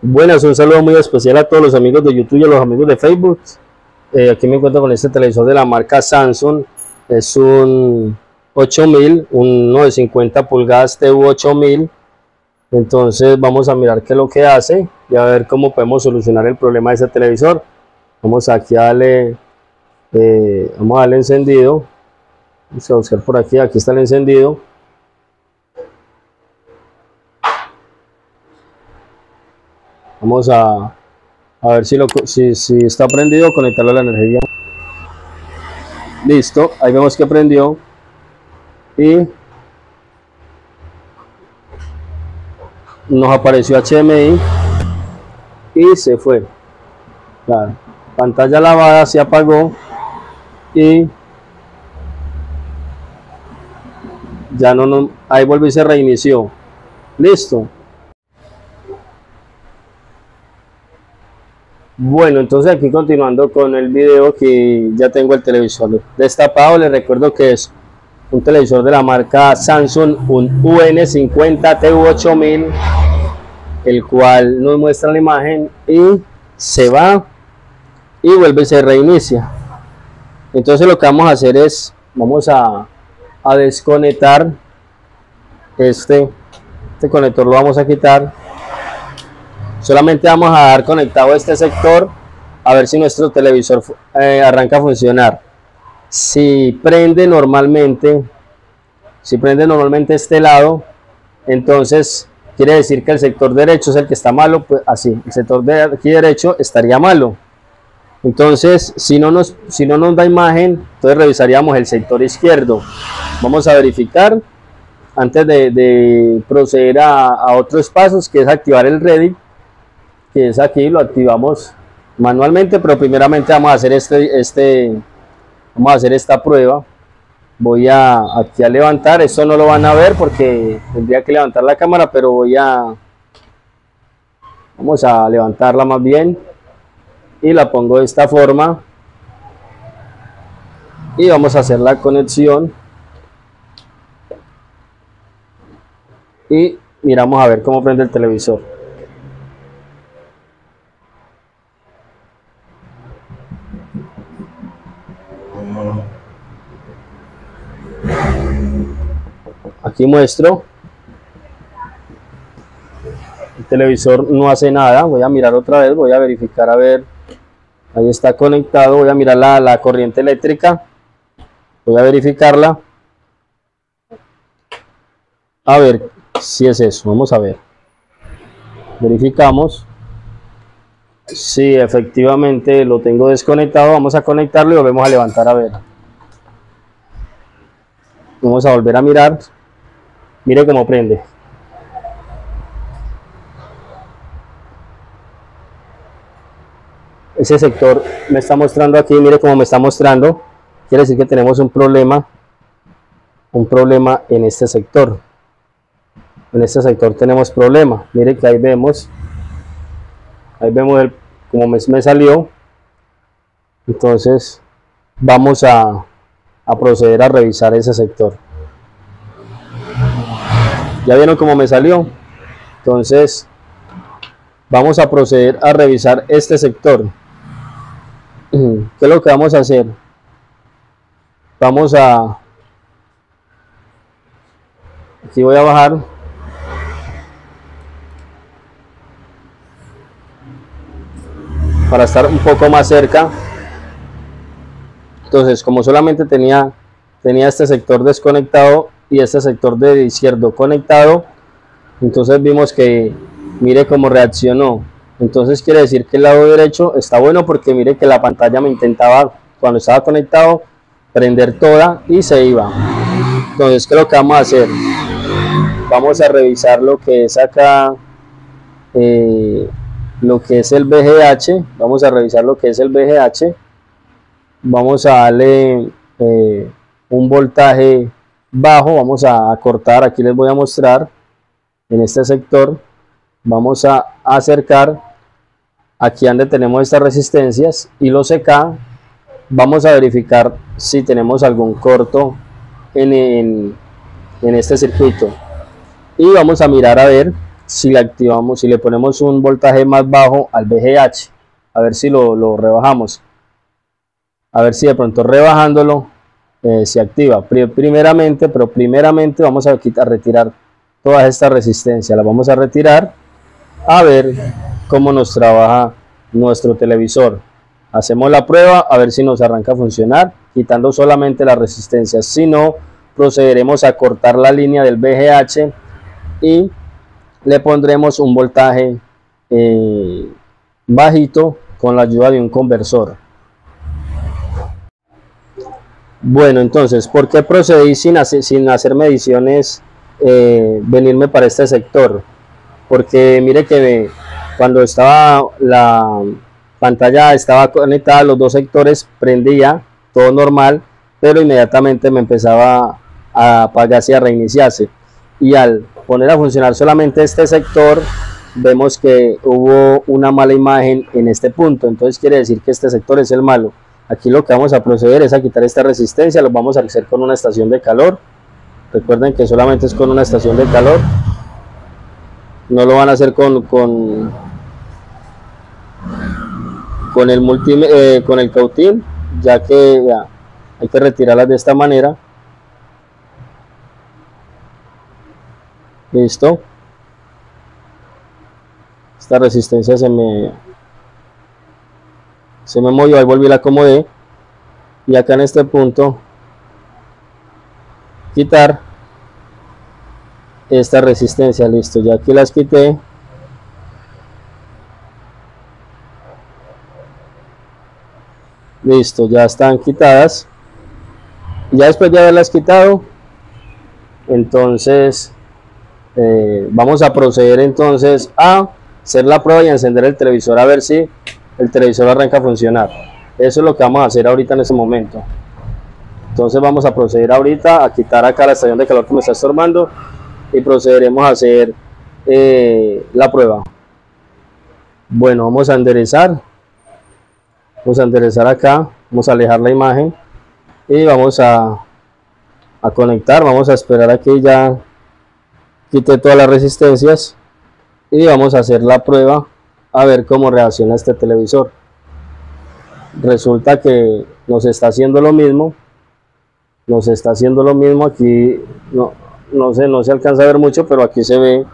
Buenas, un saludo muy especial a todos los amigos de YouTube y a los amigos de Facebook. Aquí me encuentro con este televisor de la marca Samsung. Es un 8000, uno de 50 pulgadas TU 8000. Entonces vamos a mirar qué es lo que hace y a ver cómo podemos solucionar el problema de ese televisor. Vamos aquí a darle, vamos a darle encendido. Vamos a buscar por aquí, aquí está el encendido. Vamos a ver si está prendido, conectarlo a la energía. Listo, ahí vemos que prendió y nos apareció HDMI y se fue. La pantalla lavada se apagó y ya no, ahí volvió y se reinició. Listo. Bueno, entonces aquí continuando con el video, que ya tengo el televisor destapado. Les recuerdo que es un televisor de la marca Samsung, un UN50 TU8000, el cual nos muestra la imagen y se va y vuelve y se reinicia. Entonces lo que vamos a hacer es, vamos a desconectar este conector, lo vamos a quitar. Solamente vamos a dar conectado este sector a ver si nuestro televisor arranca a funcionar. Si prende normalmente este lado, entonces quiere decir que el sector derecho es el que está malo. Pues así, el sector de aquí derecho estaría malo. Entonces, si no nos da imagen, entonces revisaríamos el sector izquierdo. Vamos a verificar antes de proceder a otros pasos, que es activar el Reddit, que es aquí. Lo activamos manualmente, pero primeramente vamos a hacer vamos a hacer esta prueba. Voy aquí a levantar, esto no lo van a ver porque tendría que levantar la cámara, pero vamos a levantarla más bien y la pongo de esta forma y vamos a hacer la conexión y miramos a ver cómo prende el televisor. Aquí muestro, el televisor no hace nada. Voy a mirar otra vez, voy a verificar, a ver, ahí está conectado. Voy a mirar la corriente eléctrica, voy a verificarla, a ver si es eso. Vamos a ver, verificamos. Sí, efectivamente lo tengo desconectado. Vamos a conectarlo y volvemos a levantar, a ver. Vamos a volver a mirar. Mire cómo prende. Ese sector me está mostrando aquí, mire cómo me está mostrando. Quiere decir que tenemos un problema en este sector. En este sector tenemos problema. Mire que ahí vemos cómo me salió. Entonces vamos a proceder a revisar ese sector. Ya vieron cómo me salió. Entonces vamos a proceder a revisar este sector. ¿Qué es lo que vamos a hacer? Aquí voy a bajar. Para estar un poco más cerca. Entonces, como solamente tenía este sector desconectado y este sector de izquierdo conectado, entonces vimos que mire cómo reaccionó. Entonces quiere decir que el lado derecho está bueno, porque mire que la pantalla me intentaba, cuando estaba conectado, prender toda y se iba. Entonces, ¿qué es lo que vamos a hacer? Vamos a revisar lo que es acá, lo que es el VGH. Vamos a revisar lo que es el VGH. Vamos a darle un voltaje bajo. Vamos a cortar, aquí les voy a mostrar en este sector. Vamos a acercar aquí donde tenemos estas resistencias y los CK. Vamos a verificar si tenemos algún corto en este circuito y vamos a mirar a ver si le activamos, si le ponemos un voltaje más bajo al VGH, a ver si lo rebajamos, a ver si de pronto rebajándolo se activa. Primeramente vamos a retirar todas estas resistencias, las vamos a retirar, a ver cómo nos trabaja nuestro televisor. Hacemos la prueba a ver si nos arranca a funcionar, quitando solamente las resistencias. Si no, procederemos a cortar la línea del VGH y le pondremos un voltaje bajito con la ayuda de un conversor. Bueno, entonces, ¿por qué procedí sin hacer mediciones, venirme para este sector? Porque mire que cuando estaba la pantalla estaba conectada a los dos sectores, prendía todo normal, pero inmediatamente me empezaba a apagarse y a reiniciarse, y al poner a funcionar solamente este sector vemos que hubo una mala imagen en este punto. Entonces quiere decir que este sector es el malo. Aquí lo que vamos a proceder es a quitar esta resistencia, lo vamos a hacer con una estación de calor. Recuerden que solamente es con una estación de calor, no lo van a hacer con el cautín, ya que hay que retirarlas de esta manera. Listo, esta resistencia se me movió, ahí volví, la acomodé, y acá en este punto quitar esta resistencia. Listo, ya aquí las quité. Listo, ya están quitadas. Ya después de haberlas quitado, entonces vamos a proceder entonces a hacer la prueba y a encender el televisor, a ver si el televisor arranca a funcionar. Eso es lo que vamos a hacer ahorita en este momento. Entonces vamos a proceder ahorita a quitar acá la estación de calor que me está estorbando y procederemos a hacer la prueba. Bueno, vamos a enderezar acá, vamos a alejar la imagen y vamos a conectar. Vamos a esperar a que ya quite todas las resistencias y vamos a hacer la prueba a ver cómo reacciona este televisor. Resulta que nos está haciendo lo mismo, aquí no se alcanza a ver mucho, pero aquí se ve,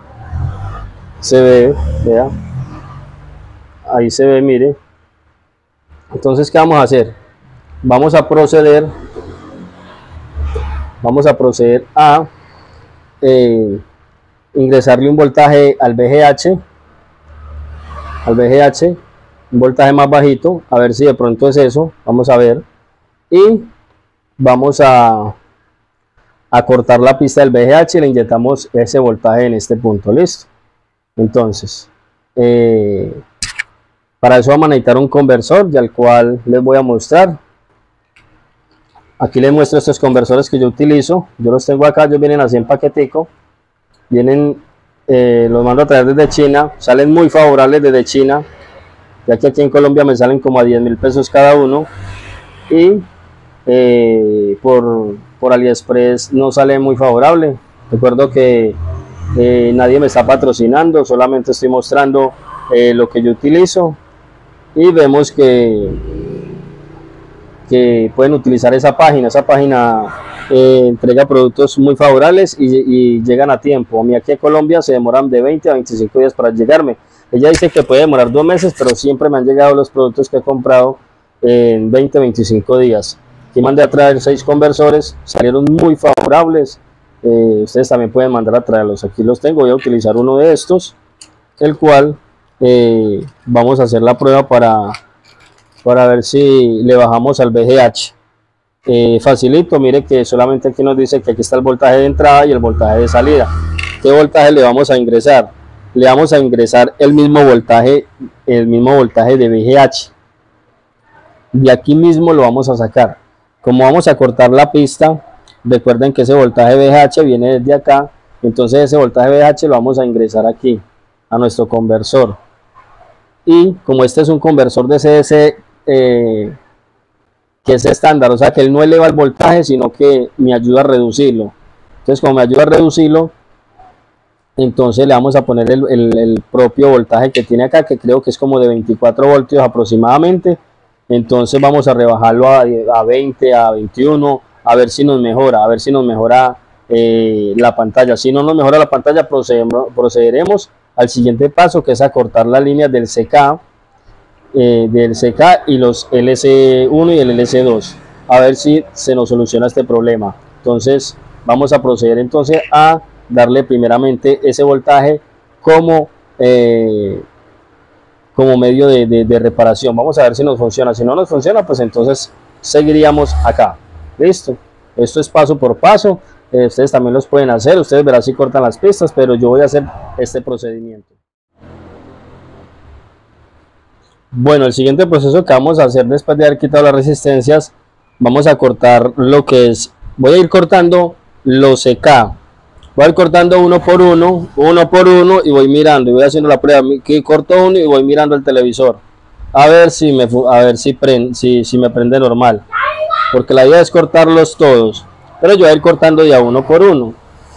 vea, ahí se ve, mire. Entonces, ¿qué vamos a hacer? Vamos a proceder a ingresarle un voltaje al VGH, un voltaje más bajito, a ver si de pronto es eso. Vamos a ver, y vamos a cortar la pista del VGH y le inyectamos ese voltaje en este punto. Listo. Entonces para eso vamos a necesitar un conversor, del cual les voy a mostrar. Aquí les muestro estos conversores que yo utilizo. Yo los tengo acá, ellos vienen así en paquetico, los mando a traer desde China, salen muy favorables desde China, ya que aquí en Colombia me salen como a 10.000 pesos cada uno, y por AliExpress no sale muy favorable. Recuerdo que nadie me está patrocinando, solamente estoy mostrando lo que yo utilizo, y vemos que pueden utilizar esa página. Entrega productos muy favorables y llegan a tiempo. A mí aquí en Colombia se demoran de 20 a 25 días para llegarme. Ella dice que puede demorar 2 meses, pero siempre me han llegado los productos que he comprado en 20 a 25 días. Aquí mandé a traer 6 conversores, salieron muy favorables. Ustedes también pueden mandar a traerlos. Aquí los tengo, voy a utilizar uno de estos, el cual vamos a hacer la prueba para ver si le bajamos al VGH. Facilito, mire que solamente aquí nos dice que aquí está el voltaje de entrada y el voltaje de salida. ¿Qué voltaje le vamos a ingresar? Le vamos a ingresar el mismo voltaje de VGH, y aquí mismo lo vamos a sacar. Como vamos a cortar la pista, recuerden que ese voltaje VGH viene desde acá, entonces ese voltaje VGH lo vamos a ingresar aquí a nuestro conversor. Y como este es un conversor de CDC que es estándar, o sea que él no eleva el voltaje, sino que me ayuda a reducirlo. Entonces, como me ayuda a reducirlo, Entonces le vamos a poner el propio voltaje que tiene acá, que creo que es como de 24 voltios aproximadamente. Entonces vamos a rebajarlo a 20, a 21, a ver si nos mejora la pantalla. Si no nos mejora la pantalla, procederemos al siguiente paso, que es acortar las líneas del CK y los LC1 y el LC2, a ver si se nos soluciona este problema. Entonces vamos a proceder entonces a darle primeramente ese voltaje como medio de reparación. Vamos a ver si nos funciona. Si no nos funciona, pues entonces seguiríamos acá. Listo, esto es paso por paso. Ustedes también los pueden hacer, ustedes verán si cortan las pistas, pero yo voy a hacer este procedimiento. Bueno, el siguiente proceso que vamos a hacer después de haber quitado las resistencias, vamos a cortar lo que es, voy a ir cortando los CK, voy a ir cortando uno por uno y voy mirando y voy haciendo la prueba, que corto uno y voy mirando el televisor a ver si me prende normal, porque la idea es cortarlos todos, pero yo voy a ir cortando de a uno por uno,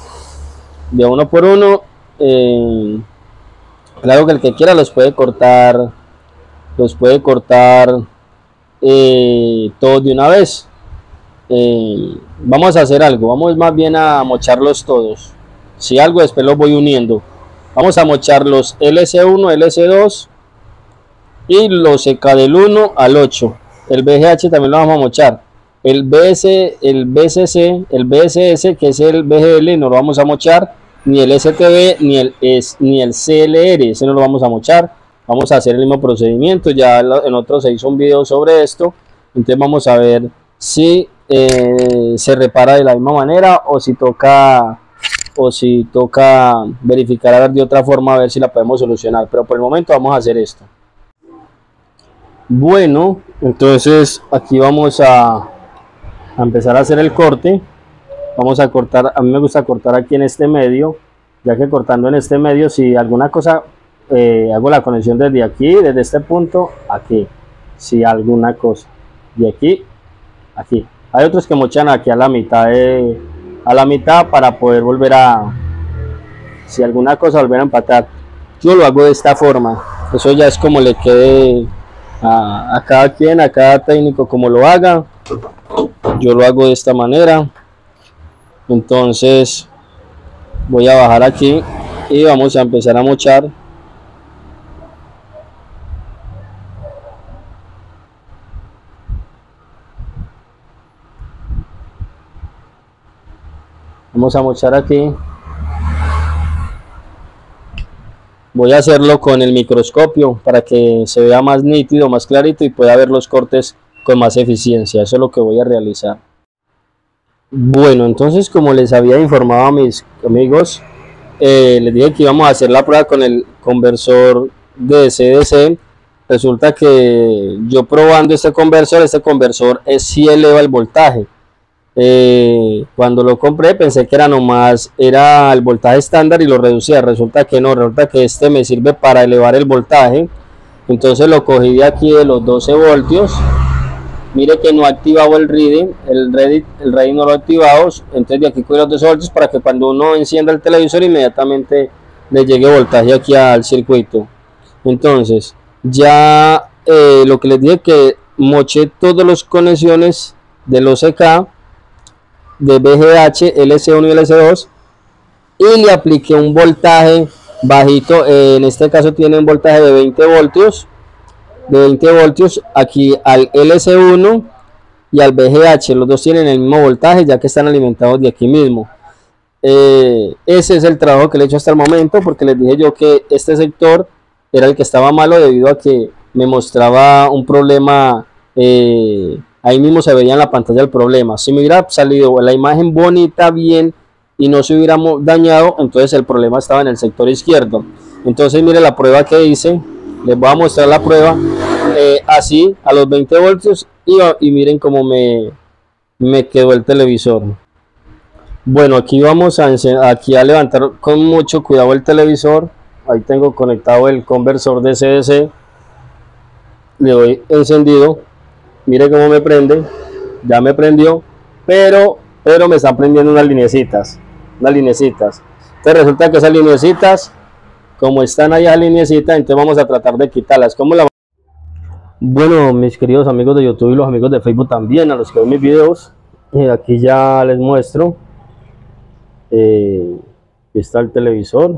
claro que el que quiera los puede cortar todos de una vez. Vamos a hacer algo, vamos más bien a mocharlos todos. Si algo, después los voy uniendo. Vamos a mochar los LC1, LC2 y los CK del 1 al 8. El BGH también lo vamos a mochar. El BSC, el BSS, que es el BGL, no lo vamos a mochar. Ni el STB ni el CLR, ese no lo vamos a mochar. Vamos a hacer el mismo procedimiento, ya en otro se hizo un video sobre esto, entonces vamos a ver si se repara de la misma manera o si toca verificar a ver de otra forma, a ver si la podemos solucionar, pero por el momento vamos a hacer esto. Bueno, entonces aquí vamos a empezar a hacer el corte. Vamos a cortar, a mí me gusta cortar aquí en este medio, ya que cortando en este medio, si alguna cosa hago la conexión desde aquí, desde este punto aquí, si alguna cosa de aquí aquí. Hay otros que mochan aquí a la mitad para poder volver si alguna cosa volver a empatar. Yo lo hago de esta forma, eso ya es como le quede a cada quien, a cada técnico como lo haga. Yo lo hago de esta manera. Entonces voy a bajar aquí y vamos a empezar a mochar. Vamos a mochar aquí. Voy a hacerlo con el microscopio para que se vea más nítido, más clarito y pueda ver los cortes con más eficiencia. Eso es lo que voy a realizar. Bueno, entonces, como les había informado a mis amigos, les dije que íbamos a hacer la prueba con el conversor de DC-DC. Resulta que yo probando este conversor sí eleva el voltaje. Cuando lo compré pensé que era el voltaje estándar y lo reducía. Resulta que no, resulta que este me sirve para elevar el voltaje. Entonces lo cogí de aquí de los 12 voltios. Mire que no ha activado el reading, el reading no lo ha activado. Entonces de aquí cogí los 12 voltios para que cuando uno encienda el televisor inmediatamente le llegue voltaje aquí al circuito. Entonces ya lo que les dije, que moché todas las conexiones de los CK de BGH, LC1 y LC2 y le apliqué un voltaje bajito, en este caso tiene un voltaje de 20 voltios aquí al LC1 y al BGH. Los dos tienen el mismo voltaje ya que están alimentados de aquí mismo. Ese es el trabajo que le he hecho hasta el momento, porque les dije yo que este sector era el que estaba malo debido a que me mostraba un problema. Ahí mismo se veía en la pantalla el problema. Si me hubiera salido la imagen bonita, bien, y no se hubiera dañado, entonces el problema estaba en el sector izquierdo. Entonces mire la prueba que hice. Les voy a mostrar la prueba así a los 20 voltios y miren cómo me quedó el televisor. Bueno, aquí vamos a levantar con mucho cuidado el televisor. Ahí tengo conectado el conversor de CDC. Le doy encendido. Mire cómo me prende. Ya me prendió, pero me están prendiendo unas linecitas. Entonces resulta que esas lineecitas, como están ahí a lineecitas, entonces vamos a tratar de quitarlas. ¿Cómo la... Bueno, mis queridos amigos de YouTube y los amigos de Facebook también, a los que ven mis videos, aquí ya les muestro. Está el televisor.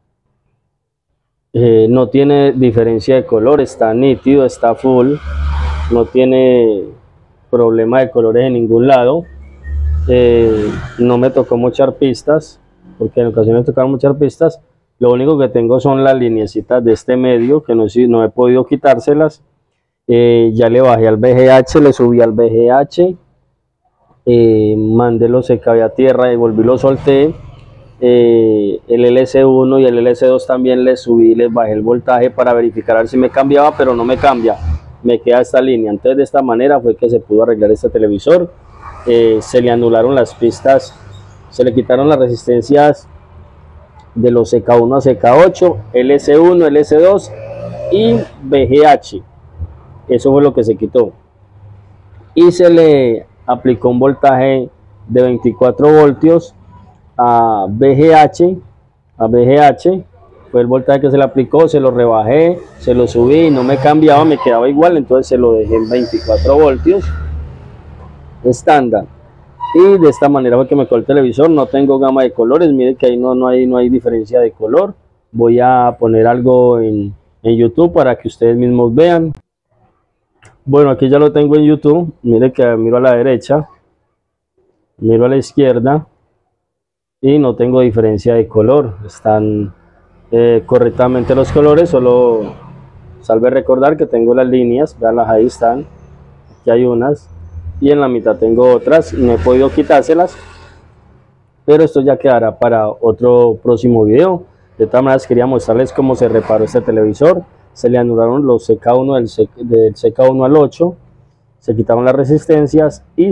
No tiene diferencia de color, está nítido, está full, no tiene problema de colores en ningún lado. No me tocó mochar pistas, porque en ocasiones tocaron mochar pistas. Lo único que tengo son las lineecitas de este medio, que no he podido quitárselas. Ya le bajé al VGH, le subí al VGH, mandé los secabé a tierra y volví lo solté. El LC1 y el LC2 también les subí, les bajé el voltaje para verificar a ver si me cambiaba, pero no me cambia, me queda esta línea. Entonces de esta manera fue que se pudo arreglar este televisor. Se le anularon las pistas, se le quitaron las resistencias de los CK1 a CK8, LC1, LC2 y VGH. Eso fue lo que se quitó, y se le aplicó un voltaje de 24 voltios a VGH. Fue el voltaje que se le aplicó, se lo rebajé, se lo subí y no me cambiaba, me quedaba igual, entonces se lo dejé en 24 voltios estándar. Y de esta manera fue que me quedó el televisor. No tengo gama de colores, miren que ahí no hay diferencia de color. Voy a poner algo en YouTube para que ustedes mismos vean. Bueno, aquí ya lo tengo en YouTube. Miren que miro a la derecha, miro a la izquierda y no tengo diferencia de color. Están correctamente los colores. Solo salve recordar que tengo las líneas, veanlas, ahí están. Aquí hay unas y en la mitad tengo otras. No he podido quitárselas, pero esto ya quedará para otro próximo video. De todas maneras, quería mostrarles cómo se reparó este televisor. Se le anularon los CK1 del CK1 al 8, se quitaron las resistencias y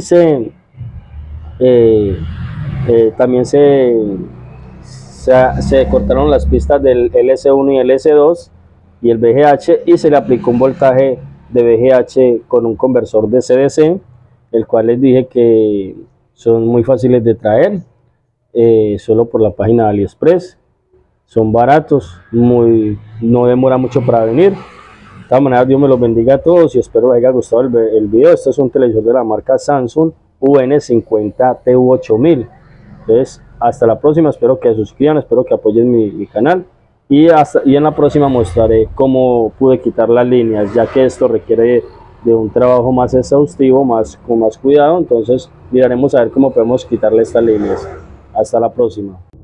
también se cortaron las pistas del LC1 y el LC2 y el VGH, y se le aplicó un voltaje de VGH con un conversor de CDC, el cual les dije que son muy fáciles de traer, solo por la página de AliExpress. Son baratos, no demora mucho para venir. De todas maneras, Dios me los bendiga a todos y espero les haya gustado el video. Este es un televisor de la marca Samsung UN50TU8000. Entonces, hasta la próxima. Espero que se suscriban, espero que apoyen mi canal. Y en la próxima mostraré cómo pude quitar las líneas, ya que esto requiere de un trabajo más exhaustivo, con más cuidado. Entonces, miraremos a ver cómo podemos quitarle estas líneas. Hasta la próxima.